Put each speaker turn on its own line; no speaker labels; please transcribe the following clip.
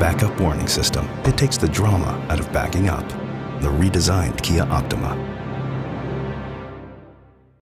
backup warning system, it takes the drama out of backing up. The redesigned Kia Optima,